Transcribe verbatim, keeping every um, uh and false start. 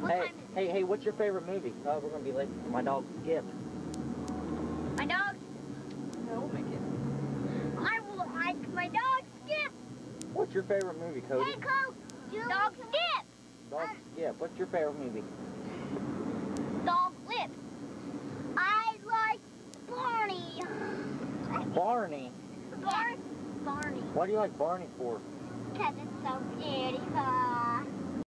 What hey, time is it? hey, hey, what's your favorite movie? Oh, we're gonna be late for my dog's gift. My dog? No, we'll make it. I will like my dog's gift. What's your favorite movie, Cody? Hey, Cole. Dog's gift. Dog's gift. What's your favorite movie? Dog lips. I like Barney. Barney. Bar Barney. Why do you like Barney for? Because it's so beautiful.